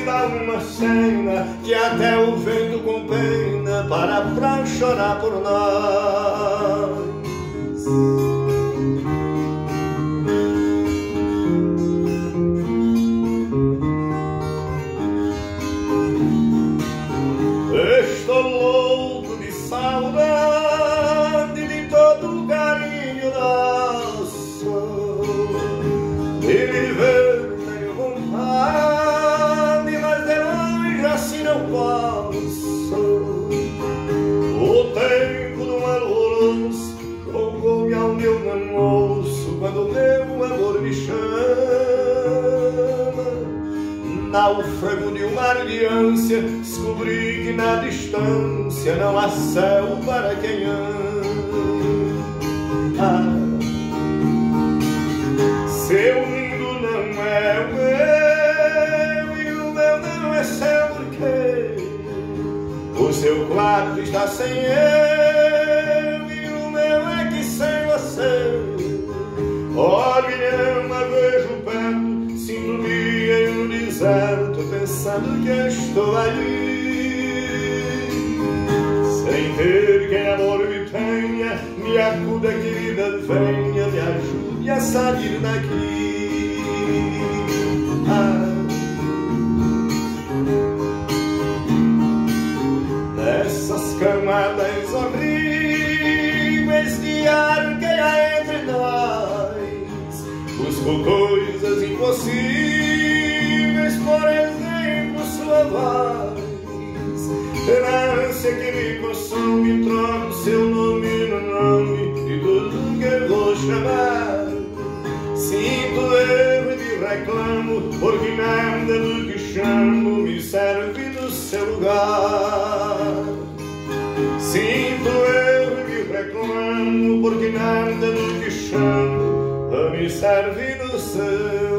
dá uma cena que até o vento com pena para pra chorar por nós. Estou louco de saudade de todo o carinho nosso, de lhe ver tenho vontade, mas de longe assim não posso. O tempo do alvoroço rogou-me ao meu namoço quando o meu amor me chama. Náufrago de um mar de ânsia, descobri que na distância não há céu para quem ama. Seu mundo não é o meu e o meu não é seu, porque o seu quarto está sem eu e o meu é que sem você. Olha, uma vejo perto, sinto-me em um deserto, pensando que estou ali, sem ter quem amor me tenha. Me acuda, querida, venha, me ajude a sair daqui. Nessas camadas horríveis de ar que há entre nós, busco coisas impossíveis, por exemplo, sua voz. Pela ânsia que me consome, troco seu nome no nome de tudo que eu vou chamar. Sinto erro e me reclamo, porque nada do que chamo me serve no seu lugar. Sinto erro e me reclamo, porque nada do que chamo me serve no seu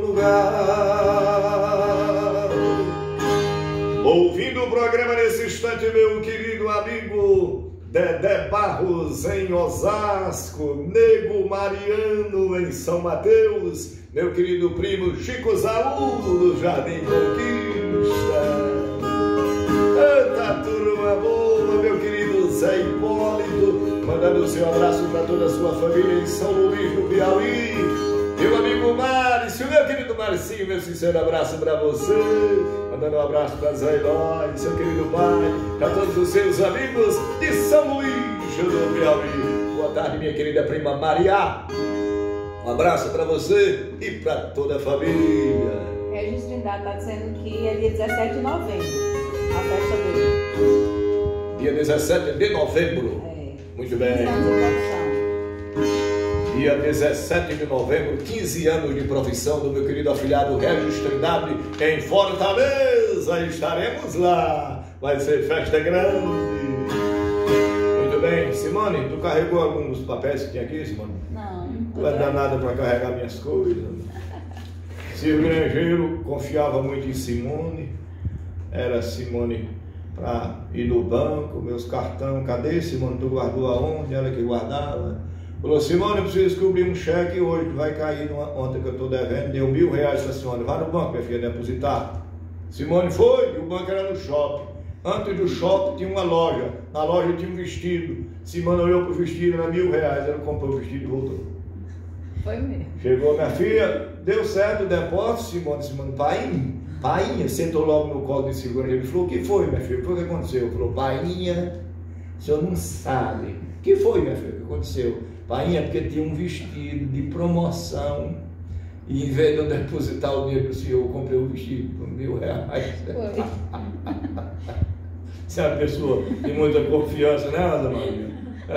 lugar. Ouvindo o programa nesse instante, meu querido amigo Dedé Barros em Osasco, Nego Mariano em São Mateus, meu querido primo Chico Zaú do Jardim Conquista. Tanta turma boa, meu querido Zé Hipólito, mandando o seu abraço para toda a sua família em São Luís do Piauí. Meu amigo Márcio, meu querido Marcinho, meu sincero abraço para você. Mandando um abraço para Zé Eloy, seu querido pai, para todos os seus amigos de São Luís do Piauí. Boa tarde, minha querida prima Maria. Um abraço para você e para toda a família. Regis Trindade está dizendo que é dia 17 de novembro, a festa dele. Dia 17 de novembro. Muito bem. Dia 17 de novembro, 15 anos de profissão do meu querido afilhado Regis Trindade em Fortaleza. Estaremos lá. Vai ser festa grande. Muito bem. Simone, tu carregou alguns papéis que tinha aqui, Simone? Não. Tu é danada para carregar minhas coisas. Silvio Grangeiro confiava muito em Simone. Era Simone para ir no banco, meus cartões. Cadê, Simone? Tu guardou aonde? Ela que guardava. Falou, Simone, eu preciso descobrir um cheque hoje, que vai cair numa ontem que eu estou devendo, deu R$1.000 para a Simone, vai no banco, minha filha, depositar. Simone foi, e o banco era no shopping. Antes do shopping tinha uma loja, na loja tinha um vestido. Simone olhou para o vestido, era R$1.000, ela comprou o vestido e voltou. Foi mesmo. Chegou, minha filha, deu certo o depósito, Simone, painha, sentou logo no colo de Silvio. Ele falou, o que foi, minha filha, o que aconteceu? Falou, painha, o senhor não sabe. O que foi, minha filha, o que aconteceu? Painha, porque tinha um vestido de promoção e em vez de eu depositar o dinheiro para o senhor, eu comprei um vestido por R$1.000. Você é uma pessoa de muita confiança, né, Ana Maria?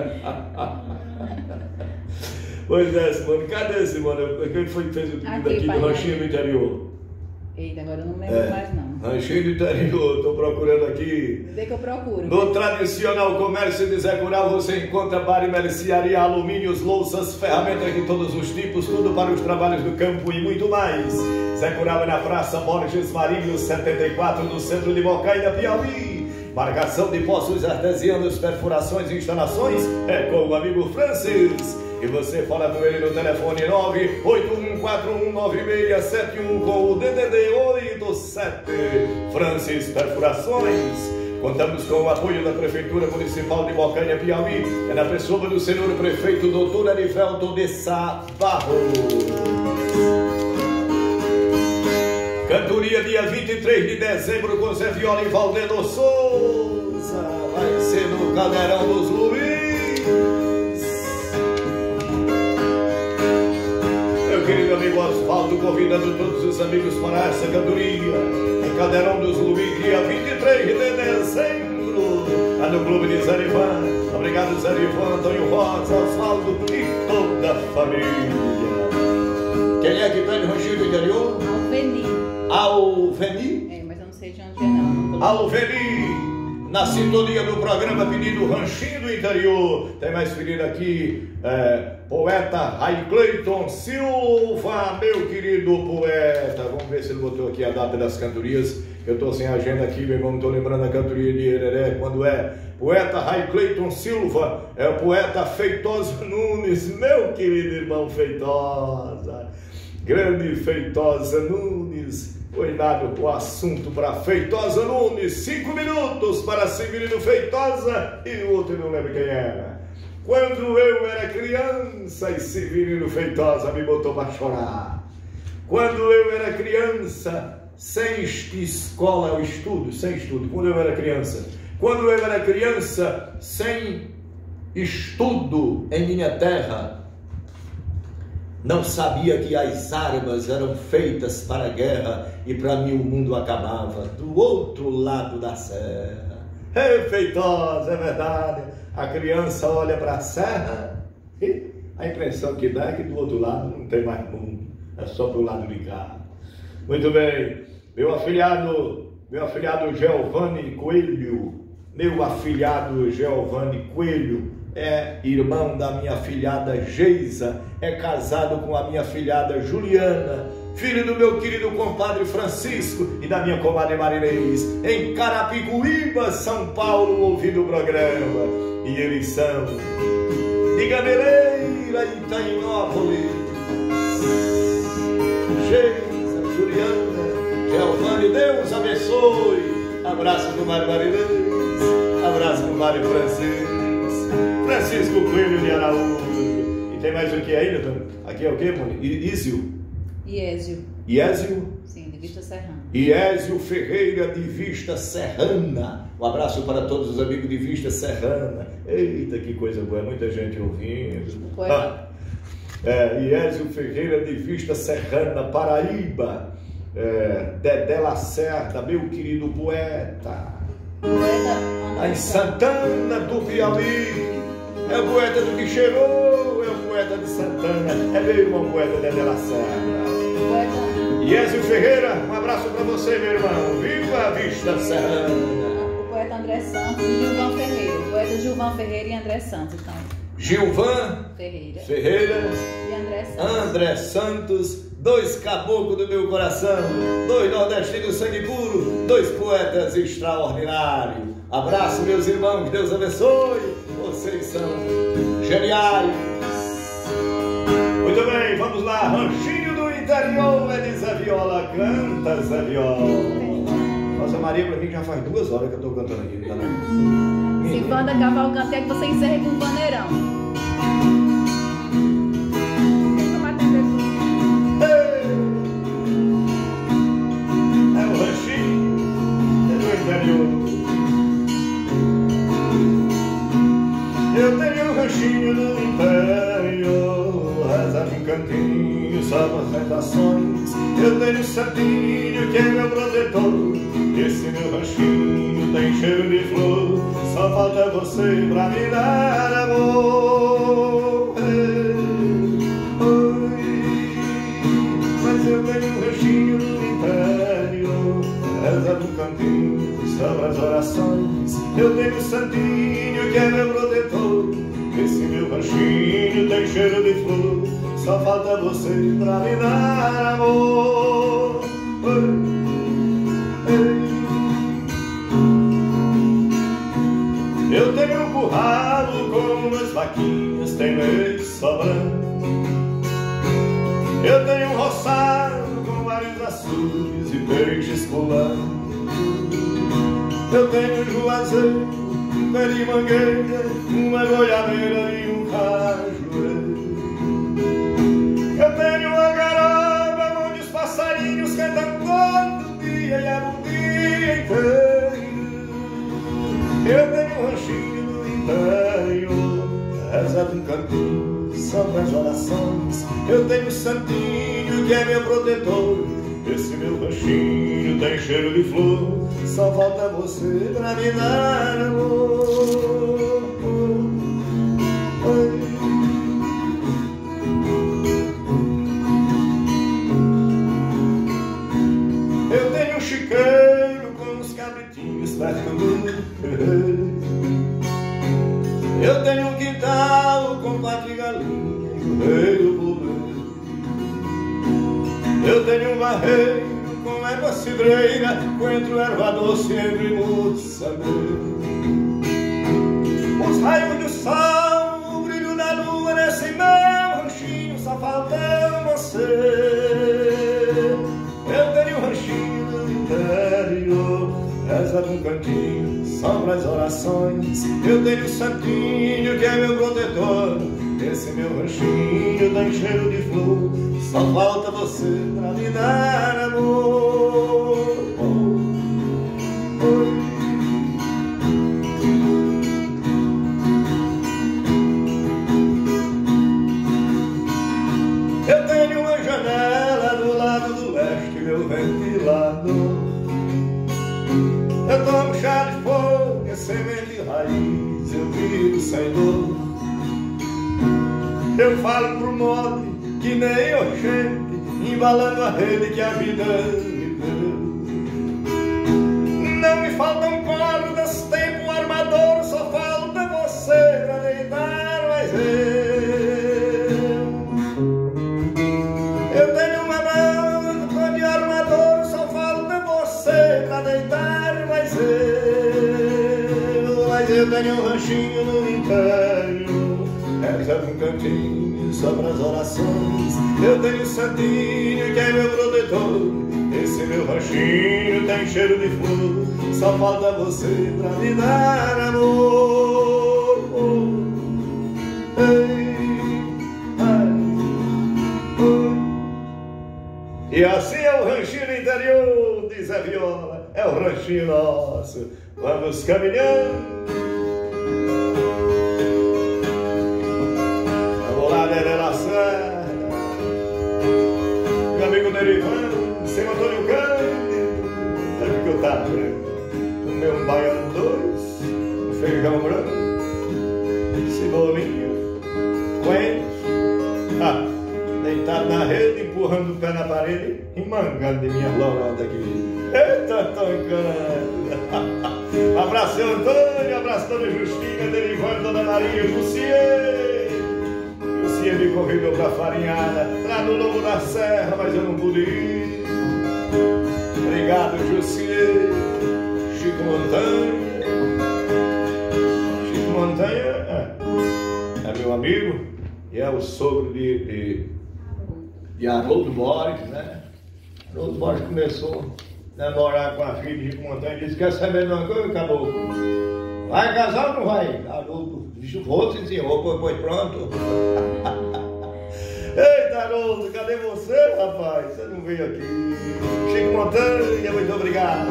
Pois é, Simone, cadê Simone? Quem foi que fez o pedido aqui do Ranchinho do Interior? Eita, agora eu não lembro mais não. Ranchinho do Interior, estou procurando aqui. Onde é que eu procuro? No tradicional comércio de Zé Curau você encontra bar e mercearia, alumínios, louças, ferramentas de todos os tipos, tudo para os trabalhos do campo e muito mais. Zé Curau é na Praça Borges Marinho 74, no centro de Mocaína, Piauí. Marcação de poços artesianos, perfurações e instalações é com o amigo Francis. E você fala com ele no telefone 981419671 com o DDD 07 Francis Perfurações. Contamos com o apoio da Prefeitura Municipal de Bocanha, Piauí, é na pessoa do senhor prefeito Dr. Arivelto de Sá Barros. Cantoria dia 23 de dezembro com Zé Viola e Valdeno Souza. Vai ser no Caldeirão dos Luiz. Meu querido amigo Osvaldo, convidando todos os amigos para essa cantoria em Caldeirão dos Luiz, dia 23 de dezembro, lá no Clube de Zé Ivan. Obrigado, Zé Ivan, Antônio Rosa, Osvaldo e toda a família. Quem é que está no Ranchinho do Interior? Alveni. Alveni? É, mas eu não sei de onde é não. Alveni, na sintonia do programa Pedido Ranchinho do Interior. Tem mais pedido aqui, poeta Ray Cleiton Silva, meu querido poeta. Vamos ver se ele botou aqui a data das cantorias. Eu estou sem agenda aqui, meu irmão, não estou lembrando a cantoria de Hereré, quando é. Poeta Ray Cleiton Silva, é o poeta Feitosa Nunes, meu querido irmão Feitosa. Grande Feitosa Nunes, foi dado o assunto para Feitosa Nunes. 5 minutos para Severino Feitosa e o outro não lembro quem era. Quando eu era criança e Severino Feitosa me botou para chorar. Quando eu era criança, sem escola ou estudo, sem estudo. Quando eu era criança, sem estudo em minha terra, não sabia que as armas eram feitas para a guerra e para mim o mundo acabava do outro lado da serra. Ei, Feitosa, é verdade. A criança olha para a serra e a impressão que dá é que do outro lado não tem mais mundo, é só para o lado de cá. Muito bem, meu afilhado Giovanni Coelho, é irmão da minha afilhada Geisa, é casado com a minha afilhada Juliana, filho do meu querido compadre Francisco e da minha comadre Marinês, em Carapicuíba, São Paulo, ouvindo o programa. E eles são de Gameleira e Itainópolis. Geisa, Juliana, Giovanni, Deus abençoe. Abraço do Mário Marinês, abraço do Mário Francisco Coelho de Araújo. E tem mais o que aí, doutor? Aqui é o que, Moni? Iésio. Sim, de Vista Serrana. Iésio Ferreira de Vista Serrana. Um abraço para todos os amigos de Vista Serrana. Eita, que coisa boa, muita gente ouvindo. Iésio Ferreira de Vista Serrana, Paraíba. Dedé Lacerda, meu querido poeta. Em Santana do Piauí. É o poeta do que cheirou, é o poeta de Santana, é meu irmão poeta Dedé Lacerda. Iésio Ferreira, um abraço para você, meu irmão. Viva a Vista Serrana. O poeta André Santos e Gilvan Ferreira. O poeta Gilvan Ferreira e André Santos, então. Gilvan Ferreira e André Santos, dois caboclos do meu coração, dois nordestinos sangue puro, dois poetas extraordinários. Abraço, meus irmãos, Deus abençoe. Vocês são geniais. Muito bem, vamos lá. Ranchinho do Interior, é de Zé Viola. Canta, Zé Viola. Nossa, Maria, pra mim já faz 2 horas que eu tô cantando aqui, não tá não? Se Wanda Cavalcante é que você encerra com um paneirão. É o ranchinho do interior. Eu tenho um ranchinho do interior, reza num cantinho, só nas redações. Eu tenho um santinho que é meu protetor. Esse meu ranchinho tem cheiro de flor, só falta você pra me dar amor. Mas eu tenho um ranchinho do interior, reza num cantinho, sobre as orações. Eu tenho um santinho que é meu protetor. Esse meu ranchinho tem cheiro de flor, só falta você pra me dar amor. Eu tenho um curralo com umas vaquinhas, tem leite sobrando. Eu tenho um roçado com vários açudes e peixes pulando. Eu tenho um juazeiro, pé de mangueira, uma goiabeira e um cajueiro. Eu tenho uma garoba onde os passarinhos cantam todo dia e é o dia inteiro. Eu tenho um ranchinho no interior, rezado um cantinho, só para as orações. Eu tenho um santinho que é meu protetor. Esse meu ranchinho tem cheiro de flor, só falta você pra me dar amor. Eu tenho um chiqueiro com os cabritinhos perto do. Eu tenho um quintal com 4 galinhas e o rei do poleiro. Eu tenho um barreiro com égua cidreira, coentro, erva doce, entre moçambique. Os raios do sol, o brilho da lua, nesse meu ranchinho só falta você. Eu tenho um ranchinho no interior, reza num cantinho, só para as orações. Eu tenho um santinho que é meu protetor. Esse meu ranchinho tem cheiro de flor, só falta você pra me dar amor. Eu tenho uma janela do lado do leste, meu ventilador. Eu tomo chá de folha, semente e raiz, eu vivo sem dor. Eu falo pro modo que nem oxente, embalando a rede que a vida me deu. Não me faltam cordas, tempo armador, só falta você pra deitar mais eu tenho uma manta de armador, só falta você pra deitar mais mas eu tenho um ranchinho no interior, reza um cantinho só para as orações. Eu tenho um santinho que é meu protetor. Esse meu ranchinho tem cheiro de flor, só falta você pra me dar amor. E assim é o ranchinho do interior, diz a viola, é o ranchinho nosso. Vamos caminhando. Meu amigo Derivando, seu Antônio Cândido, sabe que eu tava, né? Comeu um baiano 2, um feijão branco, cebolinha, coentro, deitado na rede, empurrando o pé na parede e mangando de minha lorota aqui. Eita, Antônio Cândido! Abraço, seu Antônio, abraço, Dona Justina, Derivando, Dona Maria, Jussier. Lucia me convidou pra farinhada lá no Lobo da Serra, mas eu não pude ir. Obrigado, Jussier. Chico Montanha. Chico Montanha é meu amigo e é o sogro de Haroldo Borges, né? Haroldo Borges começou a namorar com a filha de Chico Montanha e disse: quer saber de uma coisa, caboclo? Vai casar ou não vai? Haroldo, vou sim, senhor, pois pronto. Eita, Haroldo, cadê você, rapaz? Você não veio aqui. Chico Montanha, muito obrigado.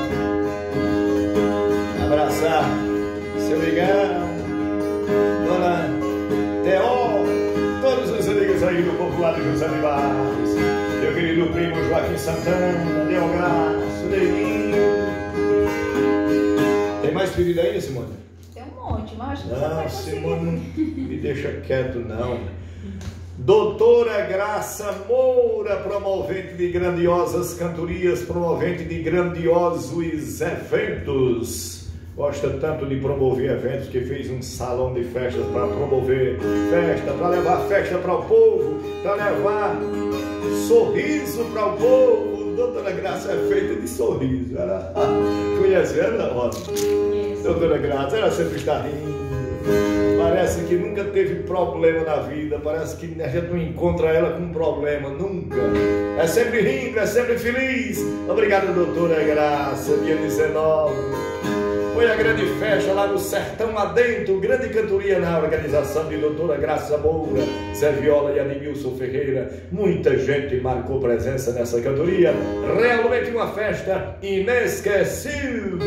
Abraçar seu Miguel, Dona Teó, todos os amigos aí do popular de José de Barros, meu querido primo Joaquim Santana, Deograço, Neguinho. Tem mais pedido aí, Simone? Tem um monte, mas acho que não, Simone, não me deixa quieto, não. Doutora Graça Moura, promovente de grandiosas cantorias, promovente de grandiosos eventos. Gosta tanto de promover eventos que fez um salão de festas para promover festa, para levar festa para o povo, para levar sorriso para o povo. Doutora Graça é feita de sorriso. Ela conhece ela, Rosa? Doutora Graça, ela sempre está rindo. Parece que nunca teve problema na vida, parece que a gente não encontra ela com problema, nunca. É sempre rindo, é sempre feliz. Obrigado, doutora Graça, dia 19. Foi a grande festa lá no Sertão Adentro, grande cantoria na organização de doutora Graça Moura, Zé Viola e Admilson Ferreira. Muita gente marcou presença nessa cantoria. Realmente uma festa inesquecível.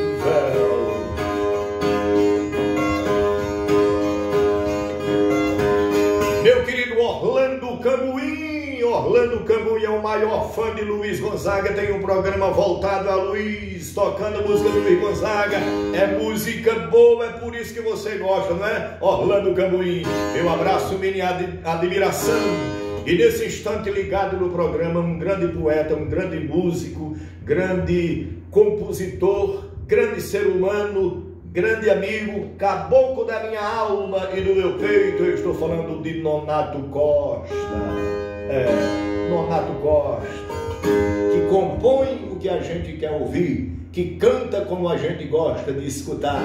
Meu querido Orlando Cambuim. Orlando Cambuim é o maior fã de Luiz Gonzaga. Tem um programa voltado a Luiz, tocando música do Luiz Gonzaga. É música boa, é por isso que você gosta, não é? Orlando Cambuim, meu abraço, minha admiração. E nesse instante ligado no programa, um grande poeta, um grande músico, grande compositor, grande ser humano, grande amigo, caboclo da minha alma e do meu peito. Eu estou falando de Nonato Costa. Nonato Costa, que compõe o que a gente quer ouvir, que canta como a gente gosta de escutar.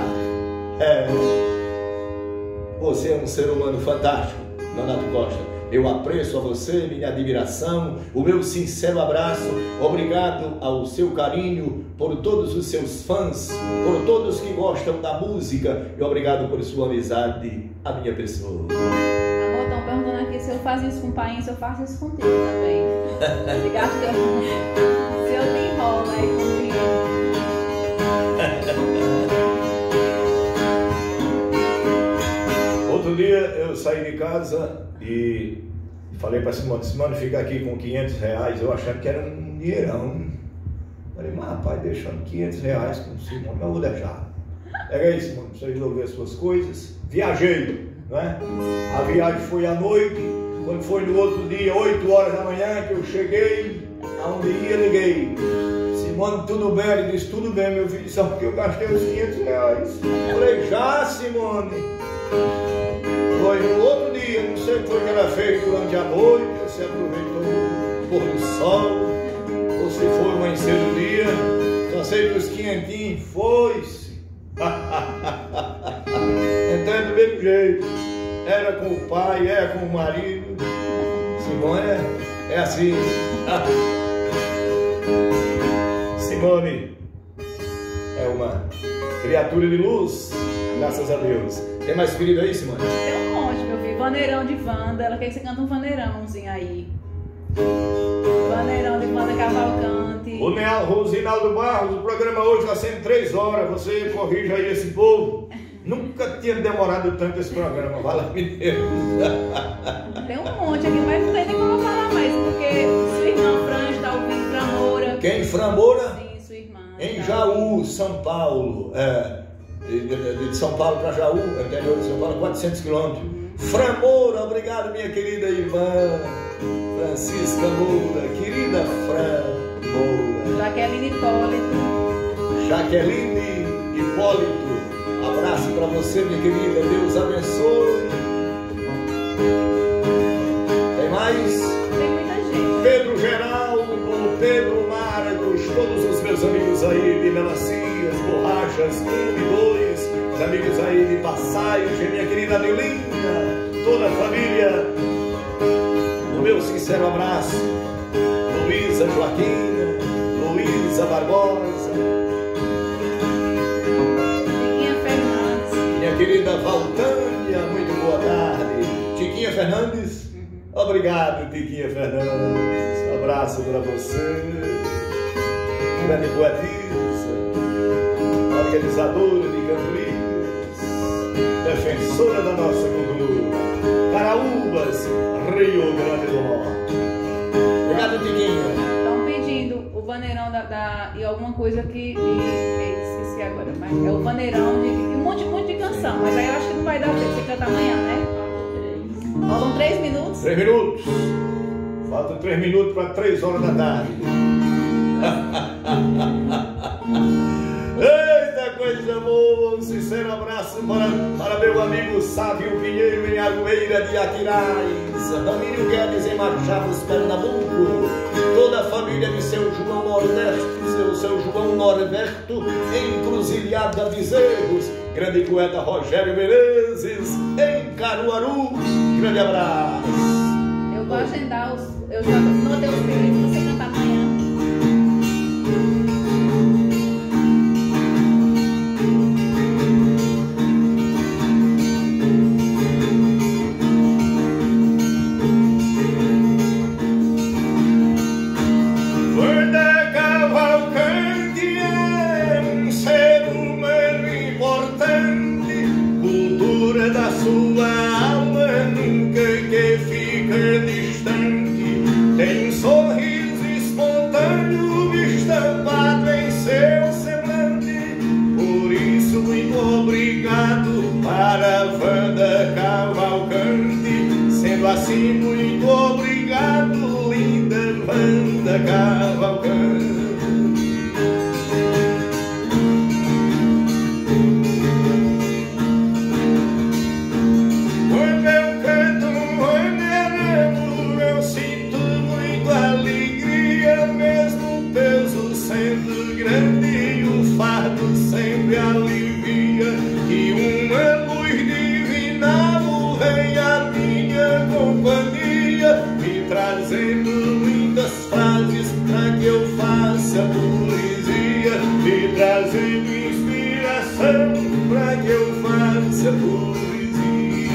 Você é um ser humano fantástico, Nonato Costa. Eu apreço a você, minha admiração, o meu sincero abraço. Obrigado ao seu carinho, por todos os seus fãs, por todos que gostam da música, e obrigado por sua amizade, a minha pessoa. Amor, estão perguntando aqui se eu faço isso com o pai, se eu faço isso contigo também. Obrigado, se eu te enrolo aí comigo. Outro dia eu saí de casa e falei para Simone, fica aqui com 500 reais, eu achando que era um dinheirão. Falei, mas rapaz, deixando 500 reais com o Simone, eu vou deixar. Pega aí, Simone, pra você resolver as suas coisas. Viajei, não é? A viagem foi à noite, quando foi no outro dia, 8 horas da manhã, que eu cheguei, aonde ia, liguei. Simone, tudo bem? Ele disse, tudo bem, meu filho, só porque eu gastei os 500 reais. Falei, já, Simone? Foi no outro dia, não sei o que foi que ela fez durante a noite, você aproveitou o pôr do sol, ou se foi amanhecer do dia, só sei que os 500 foi-se. Então é do mesmo jeito, era com o pai, é com o marido, Simone é assim. Simone é uma criatura de luz, graças a Deus. Tem mais querido aí, Simone? Tem um monte, meu filho. Vaneirão de Wanda. Ela quer que você cante um vaneirãozinho aí. Vaneirão de Wanda Cavalcante. O Rosinaldo Barros, o programa hoje está sendo 3 horas. Você corrija aí esse povo. Nunca tinha demorado tanto esse programa. Fala-me Deus. Tem um monte aqui, mas não tem nem como eu falar mais, porque sua irmã Fran está ouvindo Fran Moura. Quem? Fran Moura? Sim, sua irmã. Em Jaú, São Paulo. De São Paulo para Jaú, interior de São Paulo, 400 quilômetros. Fran Moura, obrigado, minha querida irmã Francisca Moura, querida Fran Moura. Jaqueline Hipólito. Jaqueline Hipólito, abraço para você, minha querida, Deus abençoe. Tem mais? Tem muita gente. Pedro Geraldo, Pedro Marcos, todos os meus amigos aí de melancias, borrachas, 1 e 2, os amigos aí de Passagem, minha querida Adelinha, toda a família, o meu sincero abraço, Luísa Joaquina, Luísa Barbosa, Tiquinha Fernandes. minha querida Valtânia, muito boa tarde. Tiquinha Fernandes, obrigado, Tiquinha Fernandes, abraço para você, grande poetisa, organizadora de cantorias, defensora da nossa cultura, Caraúbas, Rio Grande do Norte. Obrigado, Tiquinha. Estão pedindo o vaneirão e alguma coisa que esqueci agora, mas é o vaneirão de um monte de canção, mas aí eu acho que não vai dar tempo, você canta amanhã, né? Faltam 3 minutos. 3 minutos. Faltam 3 minutos para 3 horas da tarde. Eita, coisa boa! Um sincero abraço para meu amigo Sávio Pinheiro em Aroeira de Aquiraz, Ramiro Guedes em Machado, Pernambuco, toda a família de seu João Norberto, seu João Norberto em Encruzilhada Bezerros, grande poeta Rogério Menezes, em Caruaru. Grande abraço. Eu vou agendar eu já notei os pedidos pra você cantar amanhã. Assim, muito obrigado, linda Wanda Cavalcante. Quando eu canto Wanderando, eu sinto muita alegria, mesmo o peso sendo grande e o fardo sempre alivia. E uma luz divinal vem a minha companhia, me trazendo muitas frases para que eu faça poesia, me trazendo inspiração para que eu faça poesia.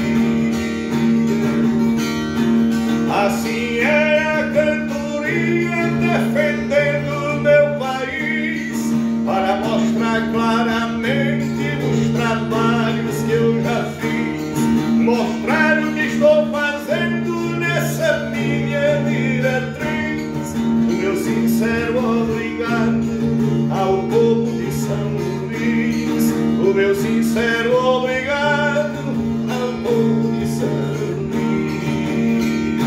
Assim é a cantoria, defendendo meu país, para mostrar claramente os trabalhos que eu já fiz, mostrar o que estou fazendo nessa minha diretriz. O meu sincero obrigado ao povo de São Luís, o meu sincero obrigado ao povo de São Luís.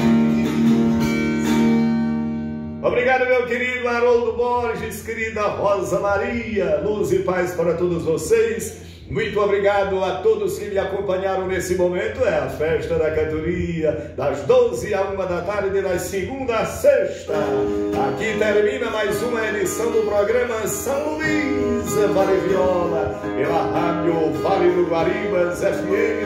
Obrigado, meu querido Haroldo Borges, querida Rosa Maria, luz e paz para todos vocês. Muito obrigado a todos que me acompanharam nesse momento. É a festa da cantoria, das 12 à 1 da tarde, das segunda a sexta. Aqui termina mais uma edição do programa São Luís Vale Viola, pela rádio Vale do Guaribas, FM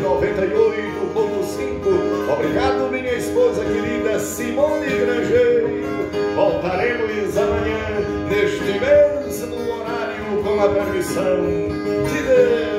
98.5. Obrigado, minha esposa querida Simone Grangeiro. Voltaremos amanhã, neste mesmo horário, com a permissão de Deus.